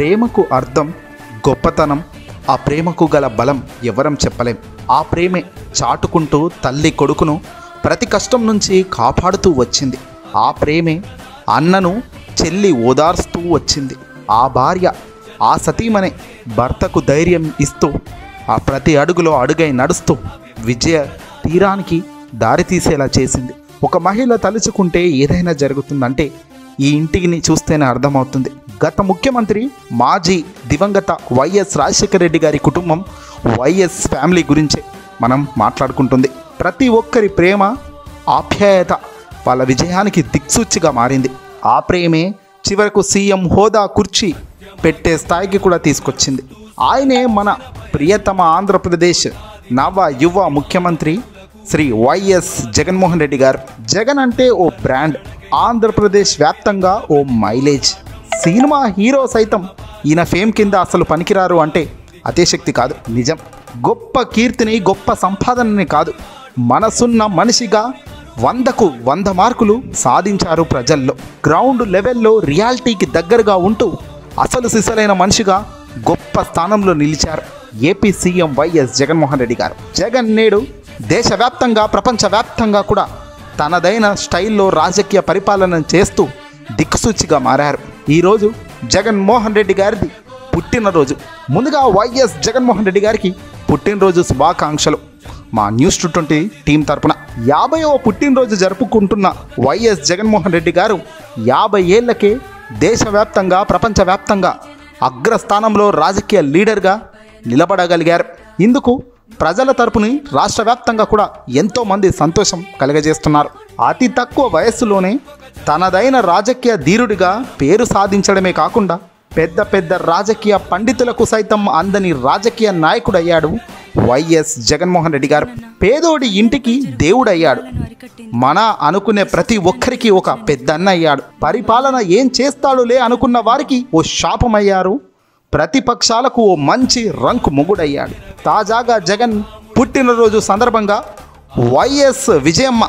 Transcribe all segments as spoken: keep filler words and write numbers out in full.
ప్రేమకు అర్థం, గొప్పతనం, ఆ ప్రేమకు గల బలం ఎవరం చెప్పలేం. ఆ ప్రేమే చాటుకుంటూ తల్లి కొడుకును ప్రతి కష్టం నుంచి కాపాడుతూ వచ్చింది. ఆ ప్రేమే అన్నను చెల్లి ఓదార్స్తూ వచ్చింది. ఆ భార్య, ఆ సతీమనే భర్తకు ధైర్యం ఇస్తూ ఆ ప్రతి అడుగులో అడుగై నడుస్తూ విజయ తీరానికి దారి తీసేలా చేసింది. ఒక మహిళ తలుచుకుంటే ఏదైనా జరుగుతుందంటే ఈ ఇంటిని చూస్తేనే అర్థమవుతుంది. గత ముఖ్యమంత్రి మాజీ దివంగత వైఎస్ రాజశేఖర రెడ్డి గారి కుటుంబం, వైఎస్ ఫ్యామిలీ గురించే మనం మాట్లాడుకుంటుంది. ప్రతి ఒక్కరి ప్రేమ, ఆప్యాయత వాళ్ళ విజయానికి దిక్సూచిగా మారింది. ఆ ప్రేమే చివరకు సీఎం హోదా కుర్చీ పెట్టే స్థాయికి కూడా తీసుకొచ్చింది. ఆయనే మన ప్రియతమ ఆంధ్రప్రదేశ్ నవ యువ ముఖ్యమంత్రి శ్రీ వైఎస్ జగన్మోహన్ రెడ్డి గారు. జగన్ అంటే ఓ బ్రాండ్, ఆంధ్రప్రదేశ్ వ్యాప్తంగా ఓ మైలేజ్. సినిమా హీరో సైతం ఈయన ఫేమ్ కింద అసలు పనికిరారు అంటే అతిశక్తి కాదు, నిజం. గొప్ప కీర్తిని, గొప్ప సంపాదనని కాదు, మనసున్న మనిషిగా వందకు వంద మార్కులు సాధించారు ప్రజల్లో. గ్రౌండ్ లెవెల్లో రియాలిటీకి దగ్గరగా ఉంటూ అసలు సిసలైన మనిషిగా గొప్ప స్థానంలో నిలిచారు AP CM YS Jaganmohan Reddy గారు. జగన్ నేడు దేశవ్యాప్తంగా, ప్రపంచవ్యాప్తంగా కూడా తనదైన స్టైల్లో రాజకీయ పరిపాలన చేస్తూ దిక్సూచిగా మారారు. ఈరోజు జగన్మోహన్ రెడ్డి గారిది పుట్టినరోజు. ముందుగా వైఎస్ జగన్మోహన్ రెడ్డి గారికి పుట్టినరోజు శుభాకాంక్షలు మా న్యూస్ టూ ట్వంటీ టీం తరపున. యాభైవ పుట్టినరోజు జరుపుకుంటున్న వైఎస్ జగన్మోహన్ రెడ్డి గారు యాభై ఏళ్లకే దేశవ్యాప్తంగా, ప్రపంచవ్యాప్తంగా అగ్రస్థానంలో రాజకీయ లీడర్గా నిలబడగలిగారు. ఇందుకు ప్రజల తరపుని రాష్ట్ర వ్యాప్తంగా కూడా ఎంతోమంది సంతోషం కలగజేస్తున్నారు. అతి తక్కువ వయస్సులోనే తనదైన రాజకీయ ధీరుడిగా పేరు సాధించడమే కాకుండా పెద్ద పెద్ద రాజకీయ పండితులకు సైతం అందని రాజకీయ నాయకుడయ్యాడు వైఎస్ జగన్మోహన్ రెడ్డి గారు. పేదోడి ఇంటికి దేవుడయ్యాడు. మన అనుకునే ప్రతి ఒక్కరికి ఒక పెద్దన్న అయ్యాడు. పరిపాలన ఏం చేస్తాడులే అనుకున్న వారికి ఓ శాపమయ్యారు. ప్రతిపక్షాలకు ఓ మంచి రంకు మొగుడయ్యాడు. తాజాగా జగన్ పుట్టినరోజు సందర్భంగా వైఎస్ విజయమ్మ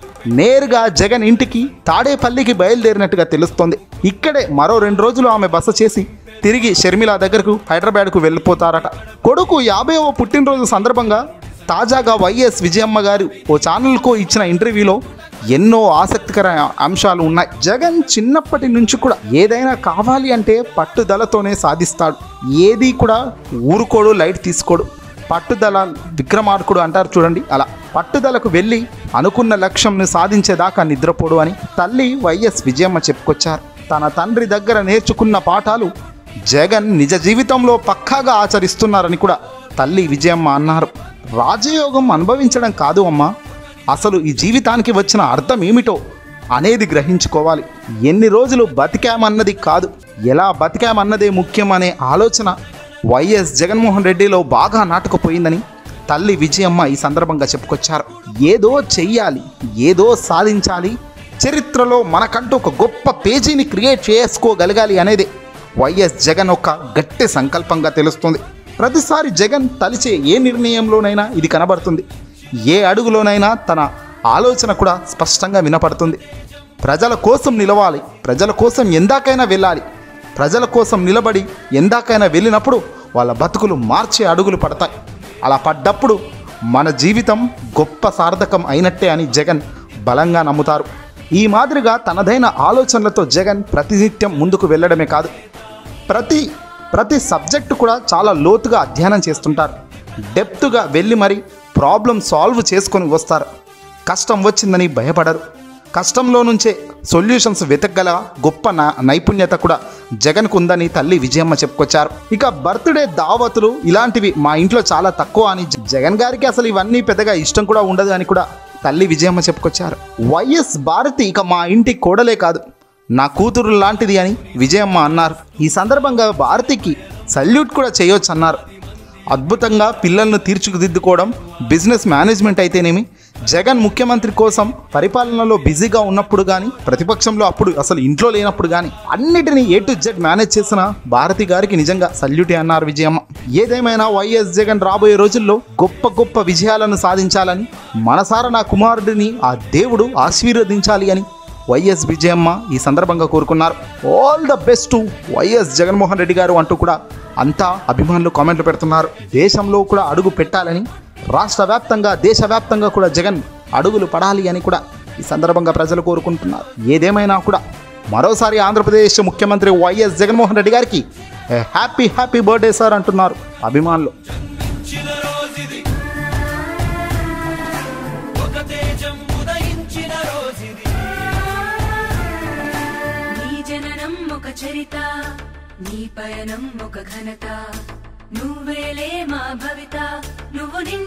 నేరుగా జగన్ ఇంటికి తాడేపల్లికి బయలుదేరినట్టుగా తెలుస్తోంది. ఇక్కడే మరో రెండు రోజులు ఆమె బస చేసి తిరిగి షర్మిల దగ్గరకు హైదరాబాద్కు వెళ్ళిపోతారట. కొడుకు యాభైవ పుట్టినరోజు సందర్భంగా తాజాగా వైఎస్ విజయమ్మ గారు ఓ ఛానల్కు ఇచ్చిన ఇంటర్వ్యూలో ఎన్నో ఆసక్తికర అంశాలు ఉన్నాయి. జగన్ చిన్నప్పటి నుంచి కూడా ఏదైనా కావాలి అంటే పట్టుదలతోనే సాధిస్తాడు. ఏది కూడా ఊరుకోడు, లైట్ తీసుకోడు. పట్టుదల విక్రమార్కుడు అంటారు చూడండి, అలా పట్టుదలకు వెళ్ళి అనుకున్న లక్ష్యంను సాధించేదాకా నిద్రపోడు అని తల్లి వైఎస్ విజయమ్మ చెప్పుకొచ్చారు. తన తండ్రి దగ్గర నేర్చుకున్న పాఠాలు జగన్ నిజ జీవితంలో పక్కాగా ఆచరిస్తున్నారని కూడా తల్లి విజయమ్మ అన్నారు. రాజయోగం అనుభవించడం కాదు అమ్మా, అసలు ఈ జీవితానికి వచ్చిన అర్థం ఏమిటో అనేది గ్రహించుకోవాలి. ఎన్ని రోజులు బతికామన్నది కాదు, ఎలా బతికామన్నదే ముఖ్యం అనే ఆలోచన వైఎస్ జగన్మోహన్ రెడ్డిలో బాగా నాటుకుపోయిందని తల్లి విజయమ్మ ఈ సందర్భంగా చెప్పుకొచ్చారు. ఏదో చెయ్యాలి, ఏదో సాధించాలి, చరిత్రలో మనకంటూ ఒక గొప్ప పేజీని క్రియేట్ చేసుకోగలగాలి అనేది వైఎస్ జగన్ ఒక గట్టి సంకల్పంగా తెలుస్తుంది. ప్రతిసారి జగన్ తలిచే ఏ నిర్ణయంలోనైనా ఇది కనబడుతుంది. ఏ అడుగులోనైనా తన ఆలోచన కూడా స్పష్టంగా వినపడుతుంది. ప్రజల కోసం నిలవాలి, ప్రజల కోసం ఎందాకైనా వెళ్ళాలి, ప్రజల కోసం నిలబడి ఎందాకైనా వెళ్ళినప్పుడు వాళ్ళ బతుకులు మార్చే అడుగులు పడతాయి. అలా పడ్డప్పుడు మన జీవితం గొప్ప సార్థకం అయినట్టే అని జగన్ బలంగా నమ్ముతారు. ఈ మాదిరిగా తనదైన ఆలోచనలతో జగన్ ప్రతినిత్యం ముందుకు వెళ్ళడమే కాదు, ప్రతి ప్రతి సబ్జెక్టు కూడా చాలా లోతుగా అధ్యయనం చేస్తుంటారు. డెప్త్గా వెళ్ళి మరి ప్రాబ్లం సాల్వ్ చేసుకొని వస్తారు. కష్టం వచ్చిందని భయపడరు. కష్టంలో నుంచే సొల్యూషన్స్ వెతకగల గొప్ప నైపుణ్యత కూడా జగన్కు ఉందని తల్లి విజయమ్మ చెప్పుకొచ్చారు. ఇక బర్త్డే దావతులు ఇలాంటివి మా ఇంట్లో చాలా తక్కువ అని, జగన్ గారికి అసలు ఇవన్నీ పెద్దగా ఇష్టం కూడా ఉండదు అని కూడా తల్లి విజయమ్మ చెప్పుకొచ్చారు. వైఎస్ భారతి ఇక మా ఇంటి కోడలే కాదు, నా కూతురు లాంటిది అని విజయమ్మ అన్నారు. ఈ సందర్భంగా భారతికి సల్యూట్ కూడా చేయొచ్చు అన్నారు. అద్భుతంగా పిల్లలను తీర్చిదిద్దుకోవడం, బిజినెస్ మేనేజ్మెంట్ అయితేనేమి, జగన్ ముఖ్యమంత్రి కోసం పరిపాలనలో బిజీగా ఉన్నప్పుడు కానీ, ప్రతిపక్షంలో అప్పుడు అసలు ఇంట్లో లేనప్పుడు కానీ అన్నిటినీ ఏ టు జెడ్ మేనేజ్ చేసిన భారతి గారికి నిజంగా సల్యూటే అన్నారు విజయమ్మ. ఏదేమైనా వైఎస్ జగన్ రాబోయే రోజుల్లో గొప్ప గొప్ప విజయాలను సాధించాలని, మనసారా నా కుమారుడిని ఆ దేవుడు ఆశీర్వదించాలి అని వైఎస్ విజయమ్మ ఈ సందర్భంగా కోరుకున్నారు. All the best to YS Jaganmohan Reddy గారు అంటూ కూడా అంతా అభిమానులు కామెంట్లు పెడుతున్నారు. దేశంలో కూడా అడుగు పెట్టాలని, రాష్ట్ర వ్యాప్తంగా దేశవ్యాప్తంగా కూడా జగన్ అడుగులు పడాలి అని కూడా ఈ సందర్భంగా ప్రజలు కోరుకుంటున్నారు. ఏదేమైనా కూడా మరోసారి ఆంధ్రప్రదేశ్ ముఖ్యమంత్రి వైఎస్ జగన్మోహన్ రెడ్డి గారికి హ్యాపీ హ్యాపీ బర్త్డే సార్ అంటున్నారు అభిమానులు. చరిత నీ పయనం ఒక ఘనత, నువ్వేలే మా భవిత, నువ్వు నిన్న